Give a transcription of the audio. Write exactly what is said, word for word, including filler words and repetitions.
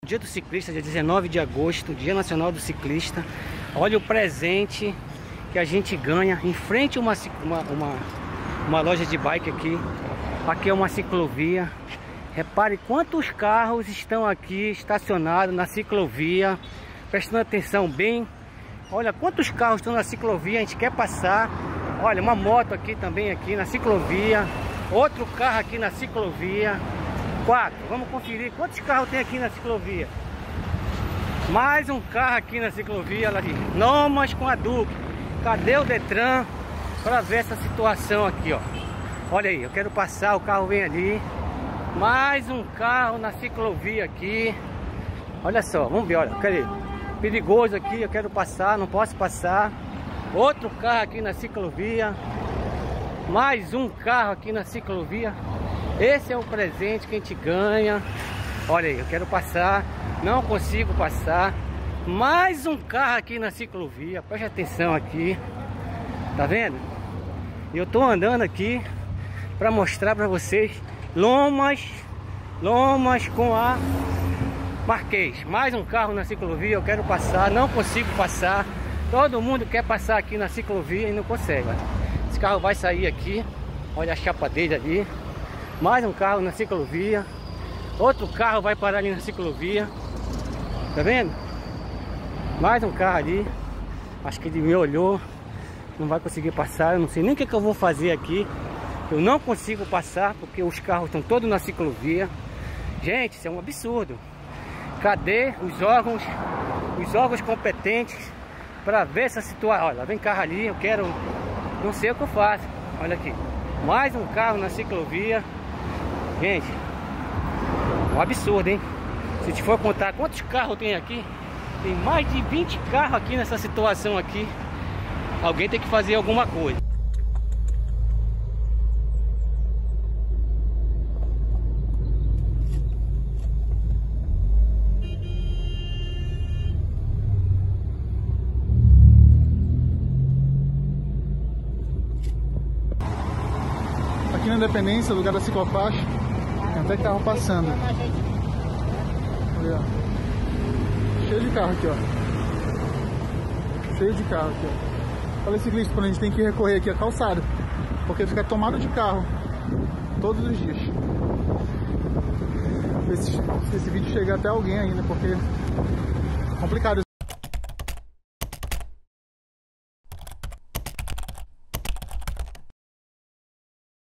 Dia do Ciclista, dia dezenove de agosto, Dia Nacional do Ciclista. Olha o presente que a gente ganha em frente a uma, uma, uma, uma loja de bike aqui. Aqui é uma ciclovia. Repare quantos carros estão aqui estacionados na ciclovia. Prestando atenção bem. Olha quantos carros estão na ciclovia. A gente quer passar. Olha, uma moto aqui também aqui na ciclovia. Outro carro aqui na ciclovia. Quatro. Vamos conferir quantos carros tem aqui na ciclovia. Mais um carro aqui na ciclovia. Olha aqui. Nomas com a Duque. Cadê o Detran para ver essa situação aqui, ó? Olha aí, eu quero passar, o carro vem ali. Mais um carro na ciclovia aqui. Olha só, vamos ver, olha. Cadê? Perigoso aqui, eu quero passar, não posso passar. Outro carro aqui na ciclovia. Mais um carro aqui na ciclovia. Esse é o presente que a gente ganha. Olha aí, eu quero passar, não consigo passar. Mais um carro aqui na ciclovia. Preste atenção aqui. Tá vendo? Eu tô andando aqui para mostrar para vocês lomas, lomas com a Marquês. Mais um carro na ciclovia, eu quero passar, não consigo passar. Todo mundo quer passar aqui na ciclovia e não consegue. Olha. Esse carro vai sair aqui. Olha a chapa dele ali. Mais um carro na ciclovia. Outro carro vai parar ali na ciclovia. Tá vendo? Mais um carro ali. Acho que ele me olhou. Não vai conseguir passar. Eu não sei nem o que, que eu vou fazer aqui. Eu não consigo passar porque os carros estão todos na ciclovia. Gente, isso é um absurdo. Cadê os órgãos, os órgãos competentes para ver essa situação? Olha, vem carro ali. Eu quero... Não sei o que eu faço. Olha aqui. Mais um carro na ciclovia. Gente, um absurdo, hein? Se a gente for contar quantos carros tem aqui, tem mais de vinte carros aqui nessa situação aqui. Alguém tem que fazer alguma coisa. Aqui na Independência, lugar da ciclofaixa, tem até carro passando. Olha, cheio de carro aqui, ó. Cheio de carro aqui, ó. Olha, ciclista, quando a gente tem que recorrer aqui a calçada, porque fica tomado de carro todos os dias. Se esse, se esse vídeo chegar até alguém ainda, porque é complicado.